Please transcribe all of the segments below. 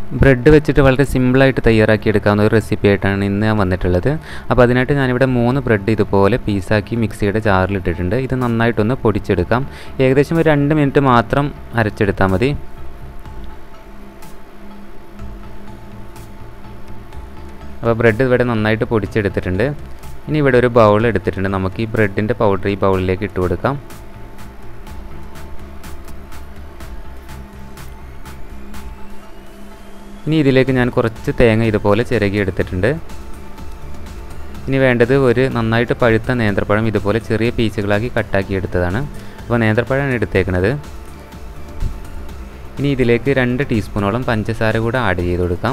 Bread വെച്ചിട്ട് വളരെ സിമ്പിളായിട്ട് തയ്യാറാക്കിയെടുക്കാവുന്ന ഒരു റെസിപ്പി ആയിട്ടാണ് ഇന്ന് ഞാൻ വന്നിട്ടുള്ളത്. അപ്പോൾ അതിനായിട്ട് ഞാനിവിടെ 3 ബ്രെഡ് ഇതുപോലെ പീസാക്കി മിക്സിയുടെ ജാറിലിട്ടിട്ടുണ്ട്. ഇത് നന്നായിട്ടൊന്ന് പൊടിച്ചെടുക്കാം. ഏകദേശം ഒരു 2 മിനിറ്റ് മാത്രം അരച്ചെടുത്താൽ മതി. അപ്പോൾ ബ്രെഡ് ഇവിടെ നന്നായിട്ട് പൊടിച്ചെടുത്തിട്ടുണ്ട്. ഇനി ഇവിടെ ഒരു ബൗൾ എടുത്തിട്ടുണ്ട്. നമുക്ക് ഈ ബ്രെഡിൻ്റെ പൗഡർ ഈ ബൗളിലേക്ക് ഇട്ട് കൊടുക്കാം. ഇനി ഇതിലേക്ക് ഞാൻ കുറച്ച് തേങ്ങ ഇതുപോലെ ചിരകി എടുത്തിട്ടുണ്ട്. ഇനി വേണ്ടത് ഒരു നന്നായിട്ട് പഴുത്ത നേന്ത്രപ്പഴം ഇതുപോലെ ചെറിയ പീസുകളാക്കി കട്ടാക്കി എടുത്തതാണ്. അപ്പോൾ നേന്ത്രപ്പഴമാണ് എടുത്തേക്കുന്നത്. ഇനി ഇതിലേക്ക് 2 ടീസ്പൂണോളം പഞ്ചസാര കൂടെ ആഡ് ചെയ്ത് കൊടുക്കാം.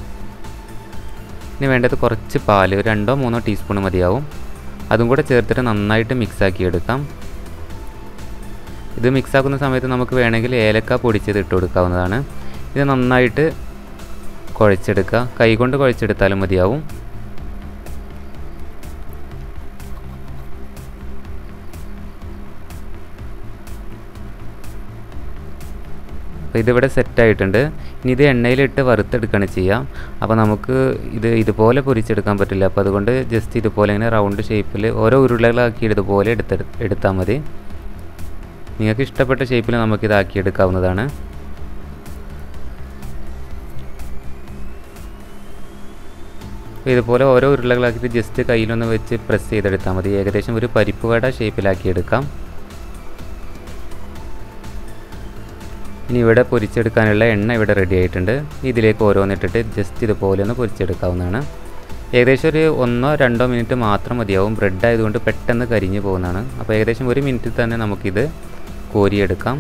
ഇനി വേണ്ടത് കുറച്ച് പാൽ, 2-3 ടീസ്പൂൺ മതിയാവും. അതും കൂടെ ചേർത്തിട്ട് നന്നായിട്ട് മിക്സാക്കി എടുക്കാം. ഇത് മിക്സാക്കുന്ന സമയത്ത് നമുക്ക് വേണമെങ്കിൽ ഏലക്ക പൊടിച്ചത് ഇട്ട് കൊടുക്കാവുന്നതാണ്. ഇത് നന്നായിട്ട് കുഴച്ചെടുക്കുക. കൈകൊണ്ട് കുഴച്ചെടുത്താലും മതിയാവും. അപ്പോൾ ഇതിവിടെ സെറ്റായിട്ടുണ്ട്. ഇനി ഇത് എണ്ണയിലിട്ട് വറുത്തെടുക്കുകയാണ് ചെയ്യുക. അപ്പോൾ നമുക്ക് ഇതുപോലെ പൊരിച്ചെടുക്കാൻ പറ്റില്ല. അപ്പോൾ അതുകൊണ്ട് ജസ്റ്റ് ഇതുപോലെ ഇങ്ങനെ റൗണ്ട് ഷേപ്പിൽ ഓരോ ഉരുളകളാക്കി ഇതുപോലെ എടുത്താൽ മതി. നിങ്ങൾക്ക് ഇഷ്ടപ്പെട്ട ഷേപ്പിൽ നമുക്കിതാക്കി എടുക്കാവുന്നതാണ്. ഇതുപോലെ ഓരോ ഉരുളകളാക്കിയിട്ട് ജസ്റ്റ് കയ്യിലൊന്ന് വെച്ച് പ്രസ് ചെയ്തെടുത്താൽ മതി. ഏകദേശം ഒരു പരിപ്പ് വട ഷേപ്പിലാക്കി എടുക്കാം. ഇനി ഇവിടെ പൊരിച്ചെടുക്കാനുള്ള എണ്ണ ഇവിടെ റെഡി ആയിട്ടുണ്ട്. ഇതിലേക്ക് ഓരോന്നിട്ടിട്ട് ജസ്റ്റ് ഇതുപോലെ ഒന്ന് പൊരിച്ചെടുക്കാവുന്നതാണ്. ഏകദേശം ഒരു 1-2 മിനിറ്റ് മാത്രം മതിയാവും. ബ്രെഡ് ആയതുകൊണ്ട് പെട്ടെന്ന് കരിഞ്ഞു പോകുന്നതാണ്. അപ്പോൾ ഏകദേശം 1 മിനിറ്റിൽ തന്നെ നമുക്കിത് കോരിയെടുക്കാം.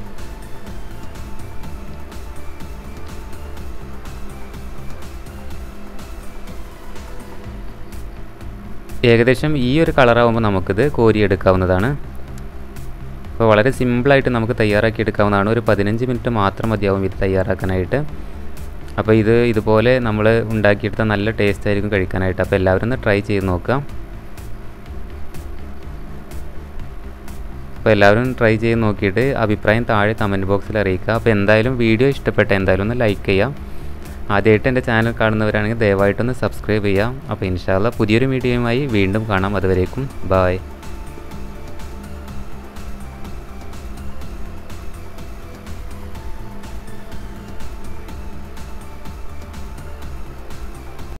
ഏകദേശം ഈ ഒരു കളറാകുമ്പോൾ നമുക്കിത് കോരിയെടുക്കാവുന്നതാണ്. അപ്പോൾ വളരെ സിമ്പിളായിട്ട് നമുക്ക് തയ്യാറാക്കി എടുക്കാവുന്നതാണ്. ഒരു 15 മിനിറ്റ് മാത്രം മതിയാവും ഇത് തയ്യാറാക്കാനായിട്ട്. അപ്പോൾ ഇതുപോലെ നമ്മൾ ഉണ്ടാക്കിയെടുത്താൽ നല്ല ടേസ്റ്റ് ആയിരിക്കും കഴിക്കാനായിട്ട്. അപ്പോൾ എല്ലാവരും ഒന്ന് ട്രൈ ചെയ്ത് നോക്കുക. അപ്പോൾ എല്ലാവരും ട്രൈ ചെയ്ത് നോക്കിയിട്ട് അഭിപ്രായം താഴെ കമൻറ്റ് ബോക്സിൽ അറിയിക്കുക. അപ്പോൾ എന്തായാലും വീഡിയോ ഇഷ്ടപ്പെട്ട എന്തായാലും ഒന്ന് ലൈക്ക് ചെയ്യാം. ആദ്യമായിട്ട് എൻ്റെ ചാനൽ കാണുന്നവരാണെങ്കിൽ ദയവായിട്ടൊന്ന് സബ്സ്ക്രൈബ് ചെയ്യാം. അപ്പോൾ ഇൻഷാ അല്ലാഹ് പുതിയൊരു വീഡിയോയുമായി വീണ്ടും കാണാം. അതുവരേക്കും ബൈ.